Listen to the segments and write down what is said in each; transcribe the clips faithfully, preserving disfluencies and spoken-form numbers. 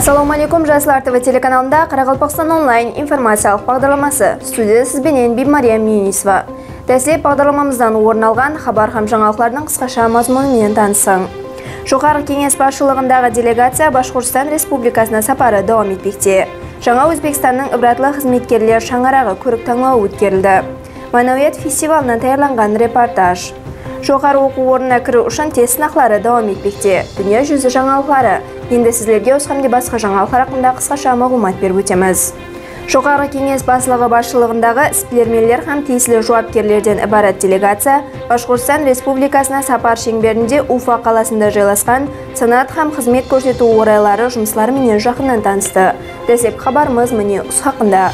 Ассаламу алейкум, Жасылар ТВ телеканалында Қарақалпақстан онлайн информациялық бағдарламасы. Студия сізбенен Бимария Мюнисова. Дәслеп бағдарламамыздан орын алған хабар һәм жаңалықтардың қысқаша мазмұнымен танысың. Жоғарғы кеңес басшылығындағы делегация Башқұртстан Республикасына сапары давам етпекте. Жаңа Өзбекстанның ыбыратлы қызметкерлер шаңырағы көрік таңлауы өткерілді. Манауият фестивалынан таярланған репортаж. Жоғары оқу орнына кіру үшін тест сынақтары давам етпекте. Дүние жүзі жаңалықтары. Енді сіздерге осқамде басқа жаңалықтар хақында қысқаша мағлұмат беріп өтеміз. Жоғарғы кеңес басшылығы басшылығындағы іскерлер һәм тиесілі жауапкерлерден ібарат делегация Башқұртстан Республикасына сапар шеңберінде Уфа қаласында жайласқан санат һәм қызмет көрсету орайлары жұмысларымен жақыннан танысты. Дәслеп хабарымыз міне осы хақында.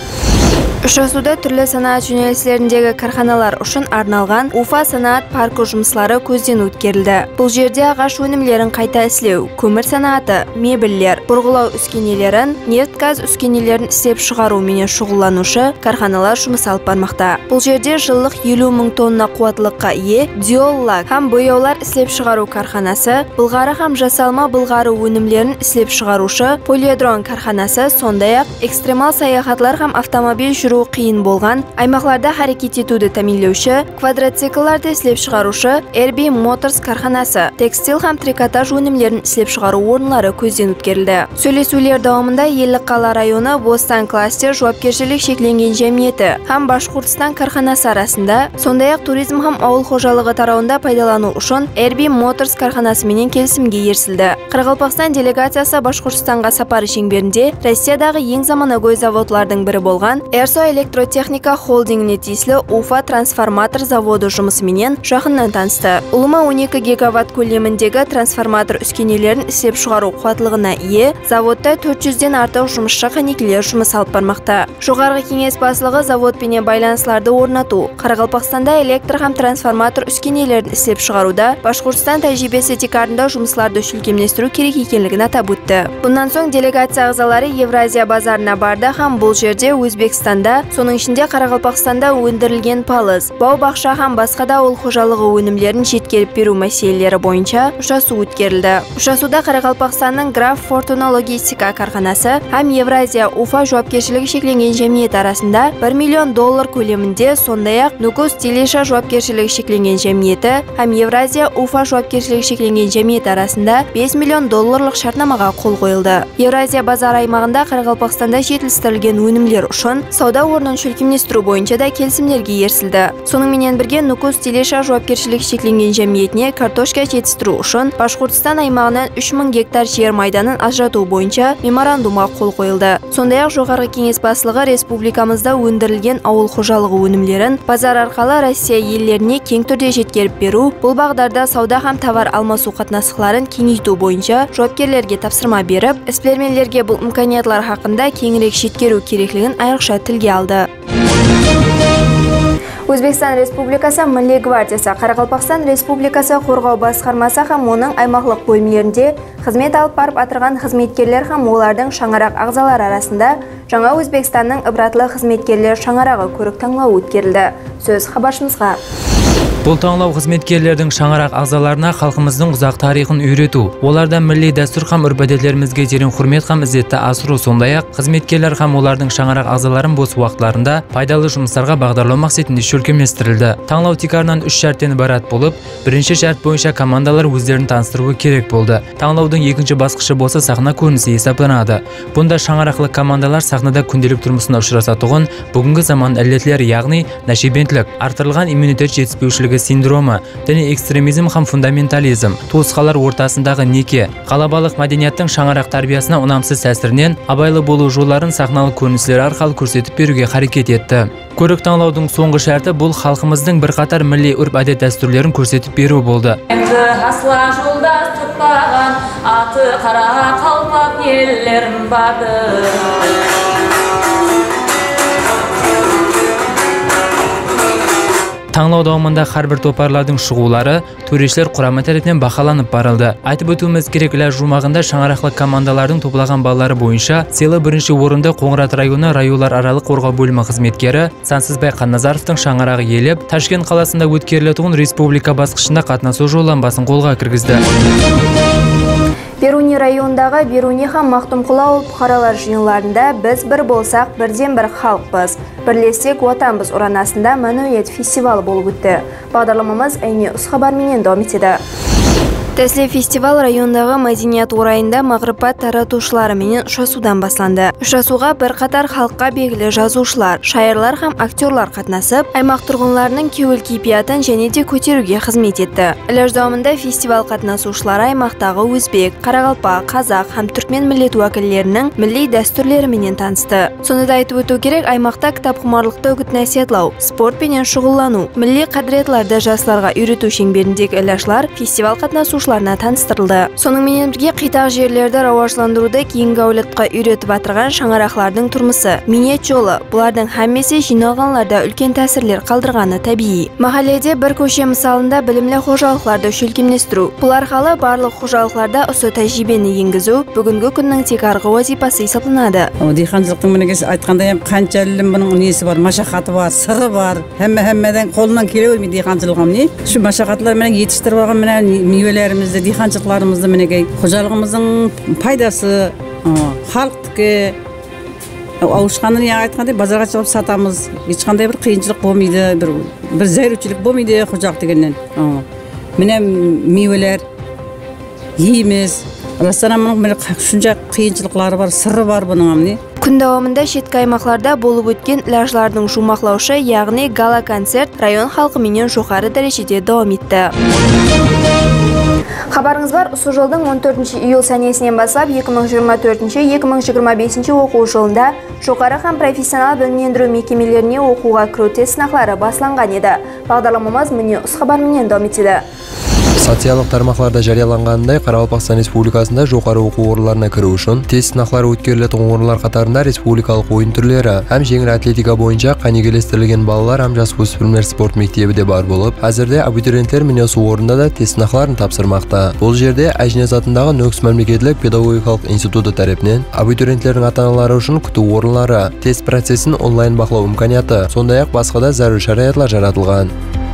Ұшасуда түрлі санаат жөнелістеріндегі карханалар үшін арналған Уфа санаат паркі жұмыслары көзден өткерілді. Бұл жерде ағаш өнімлерін қайта іслеу, көмір санааты, мебеллер, бұрғылау үскенелерін, нефт газ үскенелерін істеп шығару менен шұғылланушы карханалар жұмыс алып бармақта. Бұл жерде жылдық елу мың тонна қуаттылыққа ие диоллак һәм бояулар істеп шығару карханасы, былғары һәм жасалма былғары өнімлерін істеп шығарушы полиедрон карханасы, сондай-ақ экстремал саяхатлар һәм автомобиль жүру қиын болған аймақтарда харекет етуді тәминлеуші квадроциклларды істеп шығарушы Эрби Моторс карханасы, текстил һәм трикотаж өнімлерін істеп шығару орынлары көзден өткерілді. Сөйлесулер давамында Елліқала районы Бостан кластер жауапкершілік шекленген жемиеті һәм Башқұртстан карханасы арасында, сондай-ақ туризм һәм ауыл қожалығы тарауында пайдалану үшін Эрби Моторс карханасы менен келісімге ерсілді. Қарақалпақстан делегациясы Башқұртстанға сапары шеңберінде Россиядағы ең заманауи заводлардың бірі болған Эрсо электротехника холдингіне тиесілі Уфа трансформатор заводы жұмысымен жақыннан танысты. Ұлыма он екі гигаватт көлеміндегі трансформатор үскенелерін істеп шығару қуаттылығына ие, заводта төрт жүзден артық жұмысшы қанекелер жұмыс алып бармақта. Жоғарғы кеңес басшылығы заводпен байланысларды орнату, Қарақалпақстанда электр һәм трансформатор үскенелерін істеп шығаруда Башқұртстан тәжірибесі текарында жұмысларды шүлкемлестіру керек екенлігін атап өтті. Бұндан соң делегация ағзалары Евразия базарына барды һәм бұл жерде Өзбекстанда, соның ішінде Қарақалпақстанда өндірілген палыз, бау-бақша һәм басқа да ауыл қожалығы өнімдерін жеткеріп беру мәселелері бойынша ұшасу өткерілді. Ұшасуда Қарақалпақстанның Граф Фортуна логистика карханасы һәм Евразия Уфа жауапкершілігі шекленген жемиет арасында бір миллион доллар көлемінде, сондай-ақ Нукус Телеша жауапкершілігі шекленген жемиеті һәм Евразия Уфа жауапкершілігі шекленген жемиет арасында бес миллион долларлық шартнамаға қол қойылды. Евразия базар аймағында Қарақалпақстанда жетілдірілген өнімлер үшін сауда орнын шөлкемлестіру бойынша да келісімдерге ерсілді. Сонымен бірге Нукус Телеша жауапкершілігі шекленген жемиетіне картошка жетістіру үшін Башқұртстан аймағынан үш мың гектар жер майданын ажырату бойынша меморандумға қол қойылды. Сондай-ақ жоғарғы кеңес басшылығы республикамызда өндірілген ауыл қожалығы өнімлерін базар арқылы Россия елдеріне кең түрде жеткеріп беру, бұл бағдарда сауда һәм товар алмасу қатынастықтарын кеңейту бойынша жауапкерлерге тапсырма беріп, ісперлерлерге бұл имканиятлар хақында кеңірек жеткеру керектігін айрықша тілге алды. Өзбекстан Республикасы Милли гвардиясы Қарақалпақстан Республикасы қорғау басқармасы һәм оның аймақлық бөлімдерінде қызмет алып барып атырған қызметкерлер һәм олардың шаңырақ ағзалары арасында жаңа Өзбекстанның ыбыратлы қызметкерлер шаңырағы көрік таңлауы өткерілді. Сөз хабаршымызға. Бұл таңлау қызметкерлердің шаңырақ ағзаларына халқымыздың ұзақ тарихын үйрету, оларда милли дәстүр һәм үрп-әдеттерімізге терең құрмет һәм ізетті асыру, сондай-ақ қызметкерлер һәм олардың шаңырақ ағзаларын бос уақытларында пайдалы жұмыстарға бағдарлау мақсатында шөлкемлестірілді. Таңлау текарынан үш шарттан ібарат болып, бірінші шарт бойынша командалар өздерін таныстыруы керек болды. Таңлаудың екінші басқышы болса сахна көрінісі есептелінеді. Бұнда шаңырақлы командалар сахнада күнделік тұрмысына ұшырасатұғын бүгінгі заман ілетлері, яғни нәшибентлік, артырылған иммунитет жетіспеушілігі синдромы, діни экстремизм һәм фундаментализм, туысқалар ортасындағы неке, қалабалық мәдениеттің шаңырақ тарбиясына ұнамсыз әсірінен абайлы болу жолдарын сахналық көріністер арқылы көрсетіп беруге харекет етті. Көрік таңлаудың соңғы шарты бұл халқымыздың бірқатар милли үрп-әдет дәстүрлерін көрсетіп беру болды. Асла жолдас тұтпаған аты қара қалпақ еллерім барды. Таңлау дауымында әрбір топарлардың шығулары төрешілер құрамы тарапынан бақыланып барылды. Айтып өтуіміз керек, ләж жұмағында шаңырақлы командалардың топлаған баллары бойынша селі бірінші орынды Қоңырат районы райолар аралық қорғау бөлімі қызметкері Сансызбай Қанназаровтың шаңырағы иелеп, Ташкент қаласында өткерілетін республика басқышында қатынасу жолданбасын қолға кіргізді. Беру Беруни районындағы Беруни һәм Мақтумқұл ауыл бұқаралар жиынларында біз бір болсақ, бірден бір халықпыз. Бірлесек отанбыз ұранасында мәнует фестивалы болып өтті. Бағдарламамыз әйне ұс хабарменен дауам етеді. Тәсле фестивал райондағы мәдениет орайында мағрипат таратушылары менен ұшасудан басланды. Ұшасуға бір қатар халыққа белгілі жазушылар, шайырлар һәм актерлар қатнасып, аймақ тұрғынларының кеуіл кейпиятын және де көтеруге қызмет етті. Іләж дауамында фестивал қатнасушылары аймақтағы өзбек, қарақалпақ, қазақ һәм түркмен миллет уәкілдерінің милли дәстүрлеріменен танысты. Сонда айтып өту керек, аймақта кітапхұмарлықты үгіт насихатлау, спорт пенен шұғыллану, милли қадіретларды жастарға үйрету шеңберіндегі іләжлар фестивал қатнасушылары таныстырылды. Соның менен бірге қитақ жерлерді рауажландыруды кейінгі әулетқа үйретіп атырған шаңарақлардың тұрмысы, минет жолы, бұлардың һәммесі жиналғанларда үлкен тәсірлер қалдырғаны табиғи. Махалледе бір көше мысалында білімлі қожалықларды шөлкемлестіру. Бұл арқылы барлық қожалықларда осы тәжірибені енгізу бүгінгі күннің тек арғы вазипасы есептелінеді. Диқаншылықтың мінекесі айтқандай қанша ілім бұның несі бар, машақаты бар, сыры бар. Әмме-әммеден қолынан келе өрмей диқаншылығым не? Шу машақатлар менен етіштіріп алған менен мейвелер диқаншылықтарымызды мінекей қожалығымыздың пайдасы халықтыке ауышқаны не айтқандай базарға шығып сатамыз, ешқандай бір қиыншылық болмайды, бір бір зәручілік болмайды қожалық дегеннен. Міне мейвелер ейміз, аластан шынша қиыншылықтары бар, сыры бар бұның амне. Күн дауамында шеткі аймақларда болып өткен іләжлардың шумақлаушы, яғни гала-концерт район халқы менен жоғары дәрежеде дауам етті. Хабарыңыз бар, осы жылдың он төртінші июль сәнесінен бастап екі мың жиырма төртінші - екі мың жиырма бесінші оқу жылында жоғары һәм профессионал білімдендіру мекемелеріне оқуға кіру тест сынақтары басланған еді. Бағдарламамыз міне ұс хабарменен дауам етеді. Социалдық тармақларда жарияланғанындай, Қарақалпақстан Республикасында жоғары оқу орындарына кіру үшін тест сынақтары өткерілетін орындар қатарында республикалық ойын түрлері һәм жеңіл атлетика бойынша қанегелестірілген балалар һәм жасөспірімдер спорт мектебі де бар болып, әзірде абитуриенттер міне осы орында да тест сынақтарын тапсырмақта. Бұл жерде Әжінес атындағы Нөкс мемлекеттік педагогикалық институты тарапынан абитуриенттердің ата-аналары үшін күту орынлары, тест процесін онлайн бақылау имканияты, сондай-ақ басқа да зарur шараятлар жаратылған.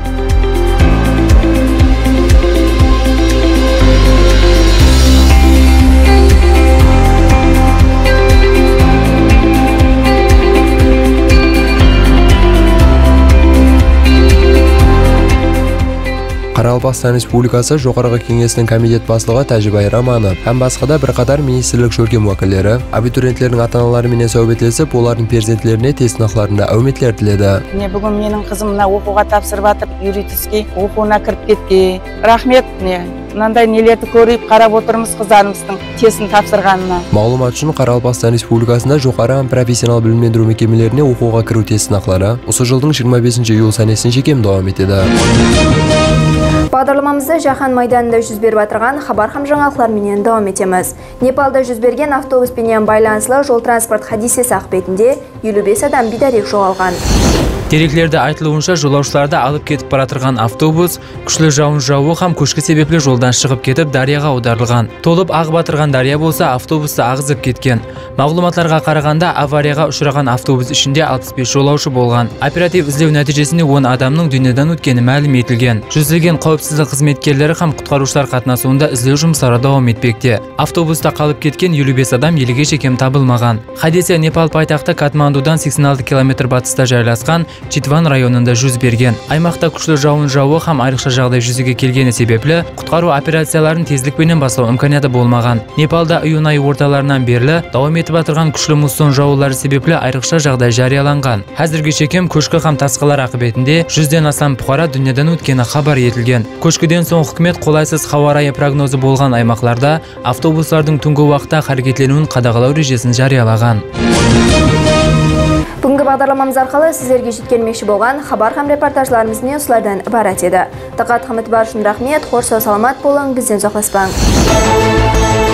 Қарақалпақстан Республикасы жоғарғы кеңесінің комитет басшылығы Тәжібай Раманов һәм басқа да бірқатар министрлік шөлкем уәкілдері абитуриенттердің ата-аналарымен сәубетлесіп, олардың перзентлеріне тест сынақтарында әуметтілер тіледі. Міне бүгін менің қызым мына оқуға тапсырып атып, юридический оқуына кіріп кеткен. Рахмет, міне мынандай нелерді көріп қарап отырмыз қыздарымыздың тестін тапсырғанына. Мағлұмат үшін Қарақалпақстан Республикасында жоғары һәм профессионал білімдендіру мекемелеріне оқуға кіру тест сынақтары осы жылдың жиырма бесінші июль сәнесінен шекем дауам етеді. Бағдарламамызды Жаһан майданында жүз беріп атырған хабар һәм жаңалықтарменен дауам етеміз. Непалда жүз берген автобуспенен байланыслы жол транспорт хадисесі ақпетінде елу бес адам бидарек жоғалған. Деректерде айтылуынша, жолаушыларды алып кетіп баратырған автобус күшлі жауын жауы һәм көшкі себеплі жолдан шығып кетіп дарияға аударылған. Толып ағып батырған дария болса, автобусты ағызып кеткен. Мағлұматларға қарағанда, аварияға ұшыраған автобус ішінде алпыс бес жолаушы болған. Оператив іздеу нәтижесінде он адамның дүниеден өткені мәлім етілген. Жүзілген қауіпсіздік қызметкерлері һәм құтқарушылар қатынасуында іздеу жұмыстары дауам етпекте. Автобуста қалып кеткен елу бес адам елге шекем табылмаған. Хадисе Непал пайтақты Катмандудан сексен алты километр батыста жайласқан Читван районында жүз берген. Аймақта күшлі жауын жауы һәм айрықша жағдай жүзеге келгені себеплі құтқару операцияларын тезлікпенен бастау имканияты болмаған. Непалда июнь айы орталарынан берлі дауам етіп атырған күшлі муссон жауылары себеплі айрықша жағдай жарияланған. Әзірге шекем көшкі һәм тасқылар ақыбетінде жүзден астам бұқара дүниеден өткені хабар етілген. Көшкіден соң үкімет қолайсыз ауа райы прогнозы болған аймақларда автобустардың түнгі уақытта харекетленуін қадағалау режесін жариялаған. Бүгінгі бағдарламамыз арқылы сіздерге жеткермекші болған хабар һәм репортажларымыз не осылардан ібарат еді. Тақат қымет бар үшін рахмет, қош сау саламат болың, бізден ұзақласпаң.